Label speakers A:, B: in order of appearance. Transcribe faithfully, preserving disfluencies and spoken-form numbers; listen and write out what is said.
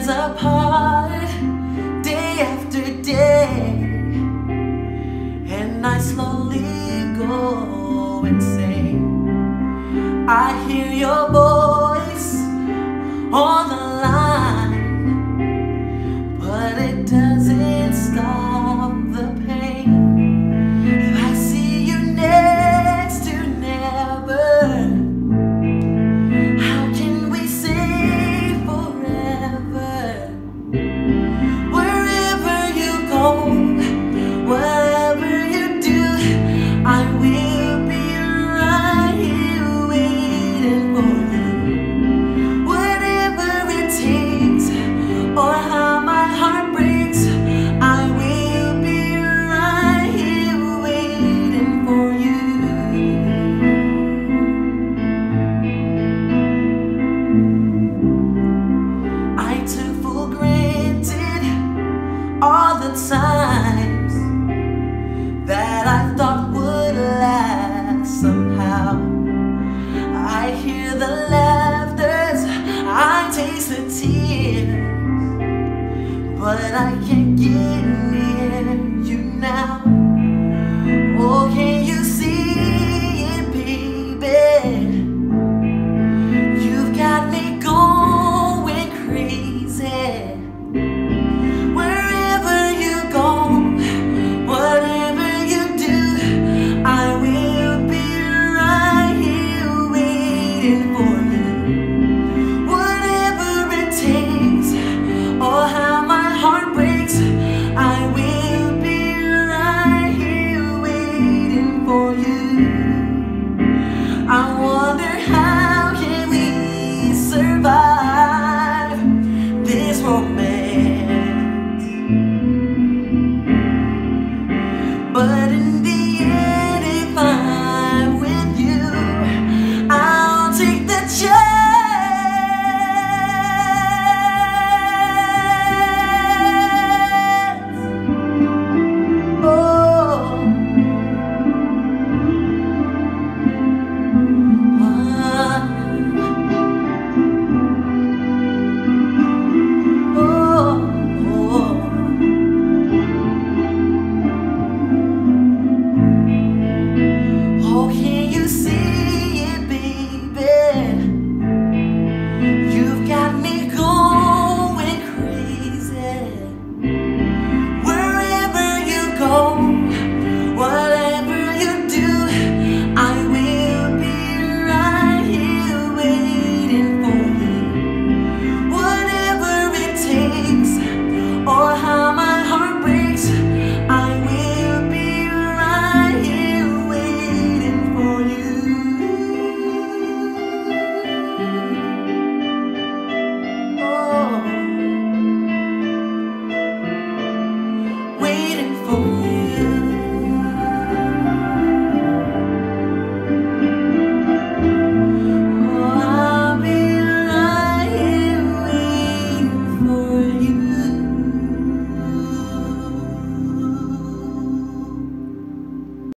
A: years apart, day after day, and I slowly go insane. I hear your voice on the line, but it doesn't stop the pain. I see you next to never. How can we say forever? Wherever you go, whatever you do, I will be right here waiting for you. Whatever it takes, or how my heart breaks, I will be right here waiting for you. I took for granted all the times that I thought would last somehow. I hear the laughters, I taste the tears, but I can't get near you now. Oh, can you see it, baby? You've got me going crazy. Wherever you go, whatever you do, I will be right here waiting for you. Whatever it takes, or how my heart breaks, I will be right here waiting for you. I wonder how can we survive this romance.